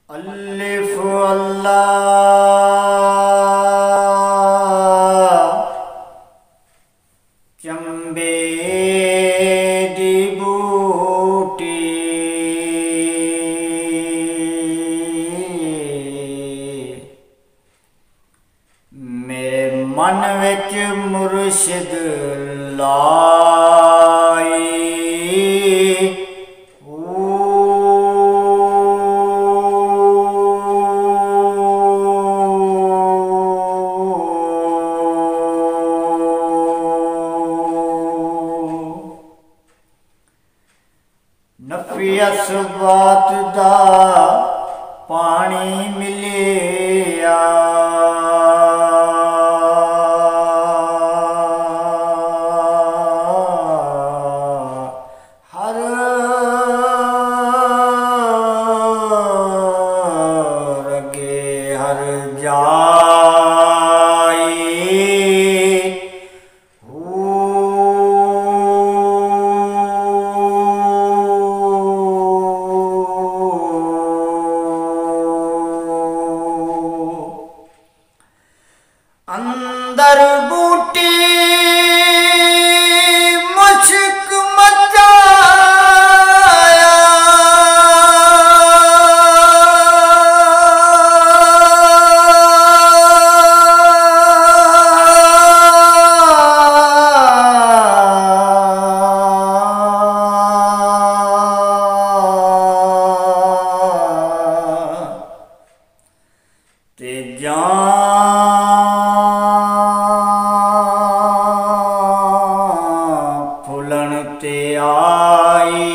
अल्लिफ अल्लाह चंबे दी बूटी मेरे मन विच मुर्शिद लाई नफियस बात दा पानी मिलिया हर रगे हर जाई अंदर बूटी मुश्क मचाया ते फुलन ते आई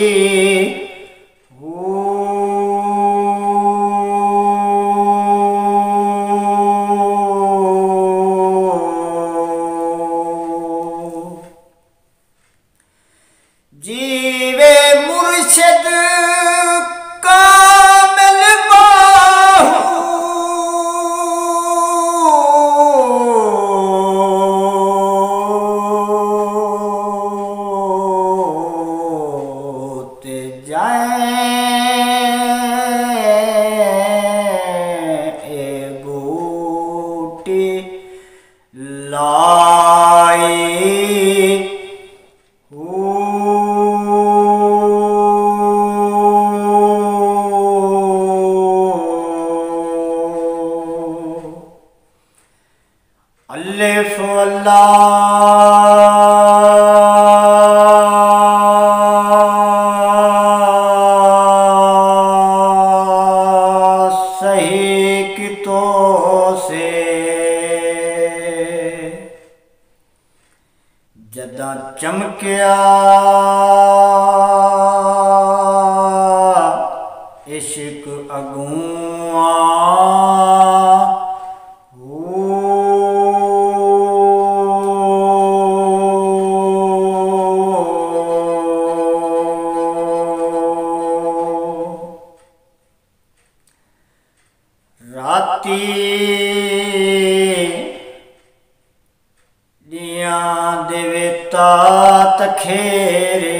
जीवे मुर्शिद कामिल लाई अल्लिफ अल्लाह सही कितो से जदा चमकिया इश्क अगुआ राती दिया देवता तखेरे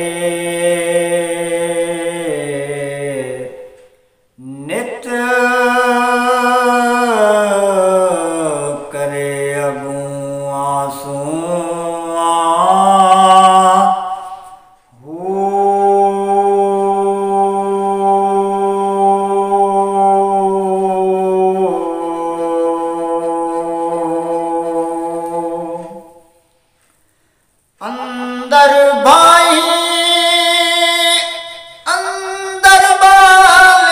नित करे अगुआ सुआ अंदर भाई अंदर बाल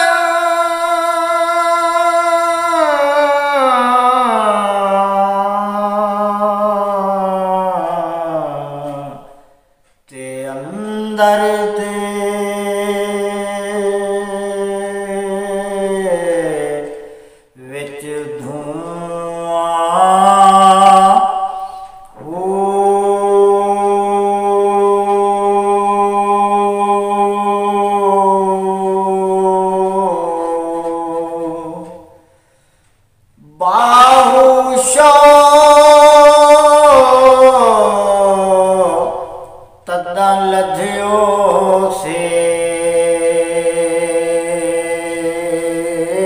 ते अंदर दे विच धुआं बाहुशो तदा लधियो से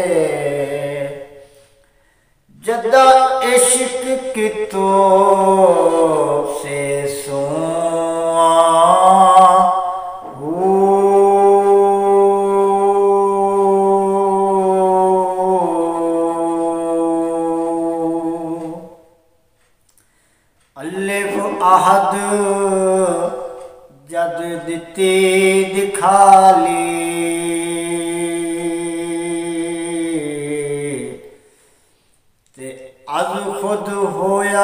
खुद होया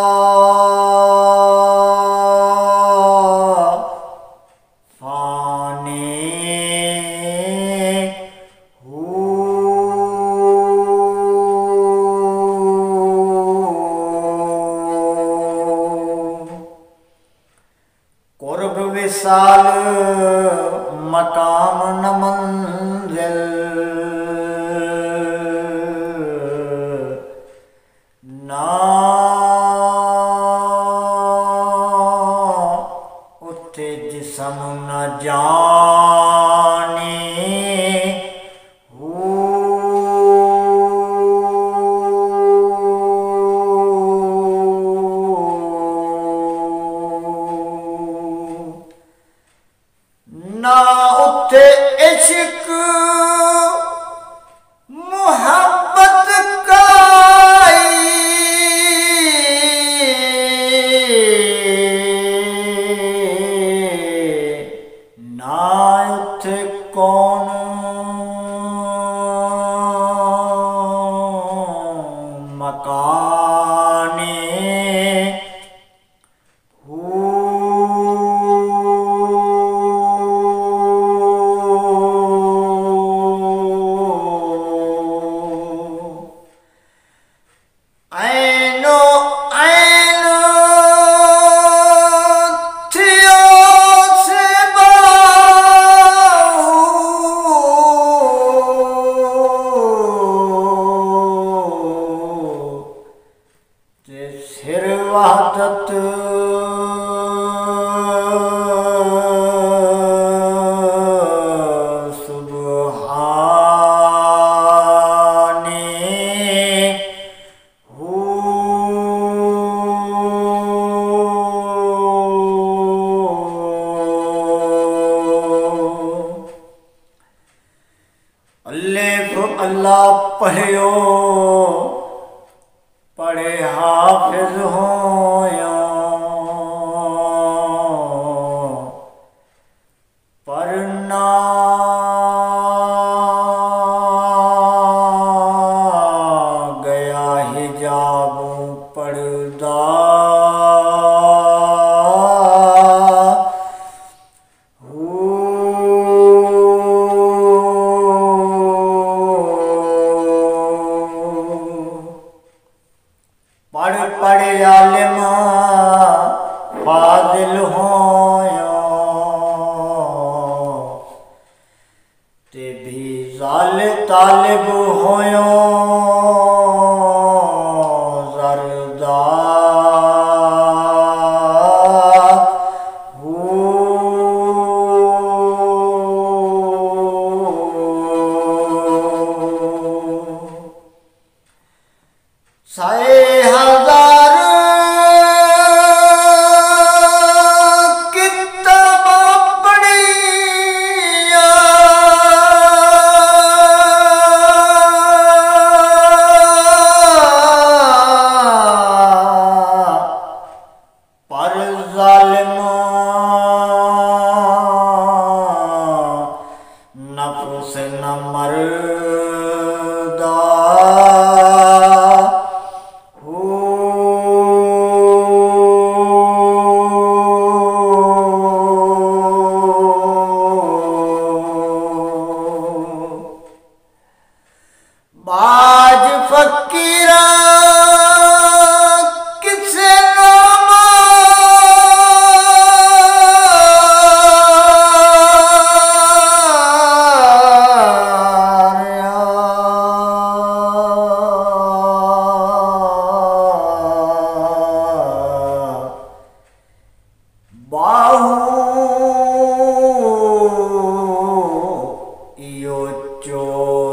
विशाल मकाम न मंजिल ना उठे जिसम न जाने ना उठे इश्क मोहब्बत का ना उठे कौन मकाने सिर वहदत सुबहाने अल्लाह अल्लाह पढ़ियो पढ़े हाफिज होया पर ना गया हिजाब पर्दा पढ़ पढ़ आलिमा फाजिल होया ते भी जाल तालिब होया जरदा साए हजार किताब पढ़िया पर जालिमा नफ्स न मरदा बाज फकीरा किसे नामा बाहू यो चो